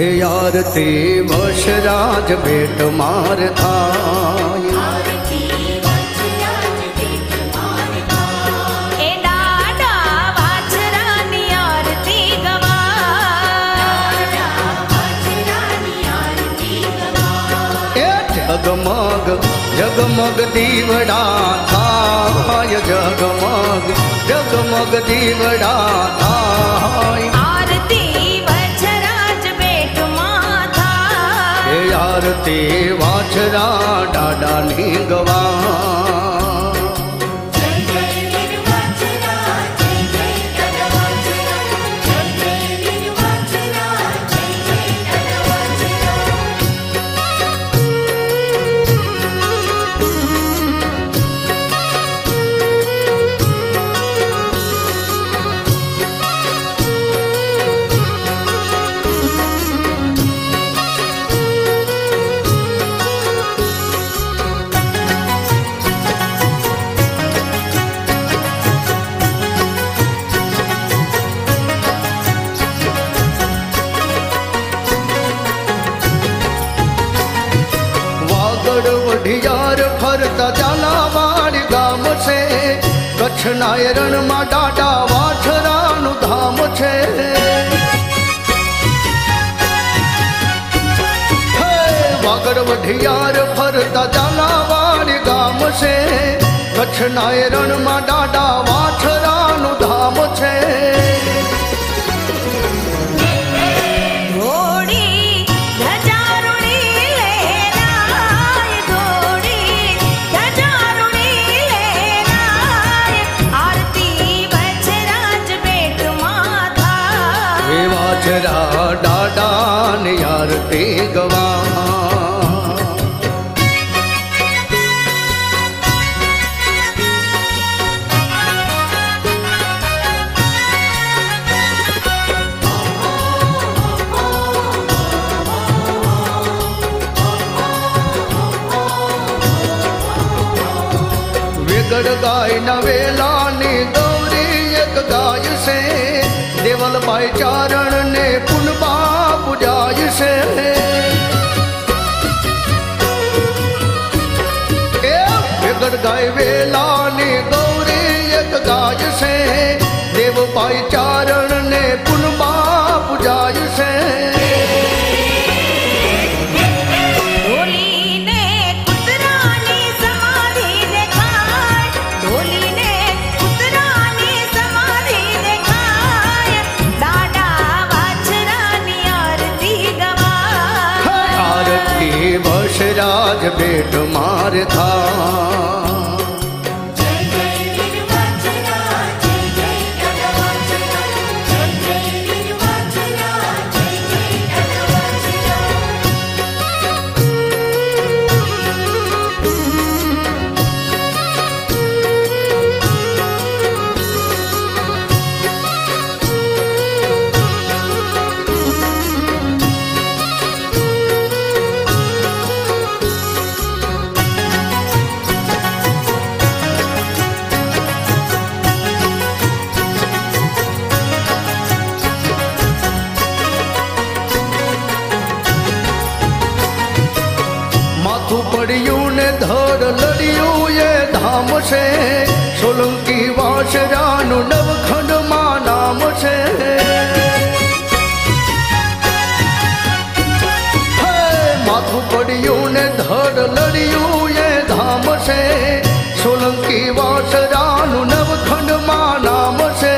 हे आरती वशराज भेट मार थाय। आरती वशराज भेट मार थाय। ए डाडा वाछरानी आरती गवाय। डाडा वाछरानी आरती गवाय। ए जगमग जगमग दीवड़ा थाय, जगमग जगमग दीवड़ा थाय। आरती वशराज भेट मार थाय। हे आरती वाछरा डाडा नी गवा। जय जय वीर वाछरा, जय जय डाडा वाछरा, जय जय वीर वाछरा, जय जय डाडा वाछरा। वढियार फरता झालावाड़ गाम छे, कच्छ नाय रण में डाडा वाछरानु धाम छे। वागड़ वढियार फरता झालावाड़ गाम छे, कच्छ नाय रण में डाडा वाछरानु धाम छे। वाछरा डाडा ने आरती गवा। वेगड़ गाय नवेला नी गौरी एक गाय से, देवल भाई चारण ने पुनबा पुजाय से। वेगड़ गाय वेला नी गौरी एक गाय से, देव भाई चारण ने पुनबा पुजाय से। वशराज भेट मार थाय। जय जय वीर वाछरा, जय जय डाडा वाछरा, जय जय वीर वाछरा, जय जय डाडा वाछरा। पड़ियू ने धर लड़ियू ये धाम से, सोलंकी वाछरानु नवखंड मा नाम से। माथु पड़ियू ने धर लड़ियू ये धाम से, सोलंकी वाछरानु नवखंड मा नाम से।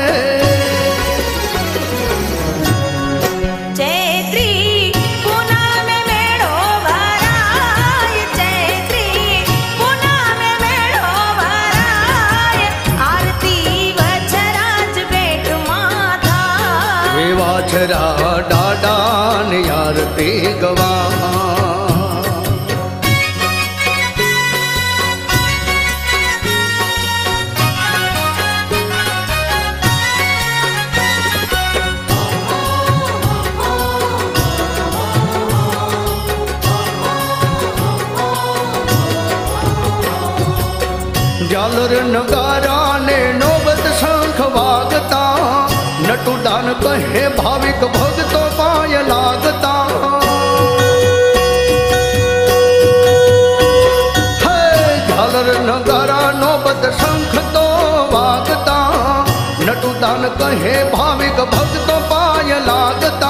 वाछरा डाडा ने आरती गवा। जालर नगारा ने नौबत शंख वागता, नटुडान कहे भाविक भगतों पाय लागता। झालर नगारा नौबत शंख तो वागता, नटुदान कहे भाविक भक्तों पाय लागता।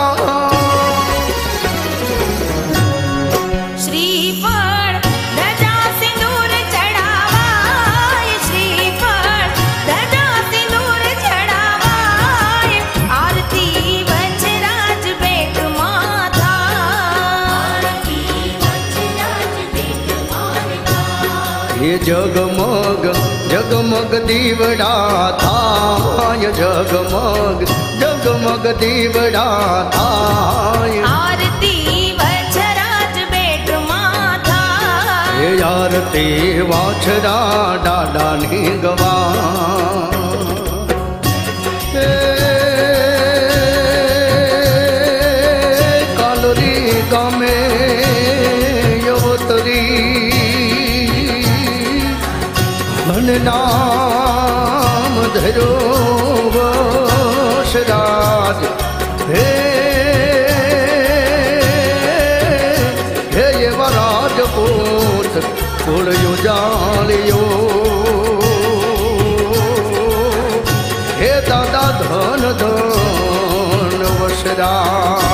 श्रीफळ ध्वजा सिंदूर चढ़ावाय, श्रीफळ ध्वजा सिंदूर चढ़ावाय, आरती वज्रराज बेट माथा, आरती वज्रराज बेट माथा। ये जगमग जगमग दीवड़ा थाय, जगमग जगमग दीवड़ा थाय, आरती वज्रराज बेट माथा। ये आरती वाछरा डाडा नी गवा। कालोरी गामे यवतरी धन नाम धरो वशराज। हे हे ये राजपूत कुल युजालियो, हे दादा धन धन वशराज।